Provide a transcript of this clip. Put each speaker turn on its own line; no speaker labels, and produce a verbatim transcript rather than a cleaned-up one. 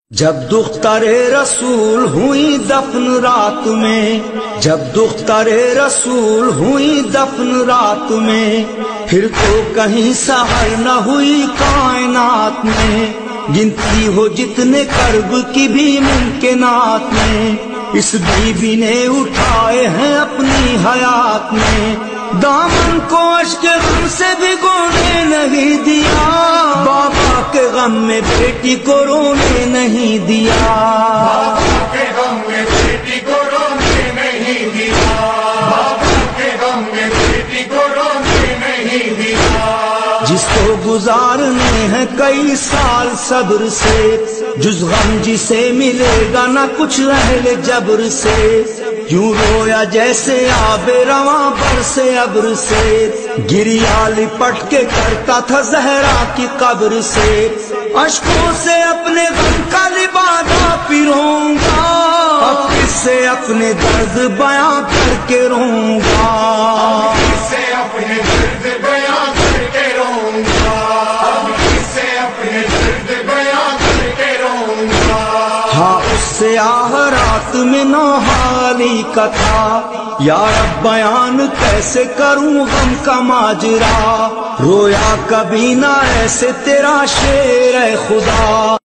جب دختر رسول ہوئی دفن رات میں، جب دختر رسول ہوئی دفن رات میں، پھر تو کہیں سحر نہ ہوئی کائنات میں، گنتی ہو جتنے کرب کی بھی ممکنات میں، اس بی بی نے اٹھائے ہیں اپنی حیات میں، دامن کو اشک غم سے بھگونے نہیں دیا، بابا کے غم میں بیٹی کو رونے نہیں دیا،
بابا کے غم میں بیٹی کو رونے نہیں دیا، بابا کے غم میں بیٹی کو رونے نہیں دیا۔
جس کو گزارنے ہیں کئی سال صبر سے، جز غم جسے ملے گا نہ کچھ اہل جبر سے، یوں رویا جیسے آب رواں برسے ابر سے، گریا لپٹ کے کرتا تھا زہرا کی قبر سے، اشکوں سے اپنے غم کا لبادہ پیروں گا، اب کس سے اپنے درد بیاں کر کے روں گا،
اب کس سے اپنے درد بیاں کر کے روں گا، اب کس سے اپنے درد بیاں کر کے روں گا۔
ہاں اس سے آہ رات میں نوحالی کا تھا، یا رب بیان کیسے کروں غم کا ماجرا، رویا کبھی نہ ایسے تیرا شیر اے خدا۔